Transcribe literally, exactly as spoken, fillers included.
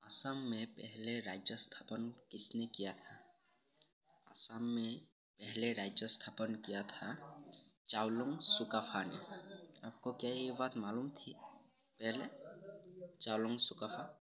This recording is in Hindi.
असम में पहले राज्य स्थापन किसने किया था? असम में पहले राज्य स्थापन किया था चावलुंग सुकाफा ने। आपको क्या ये बात मालूम थी पहले? चावलुंग सुकाफा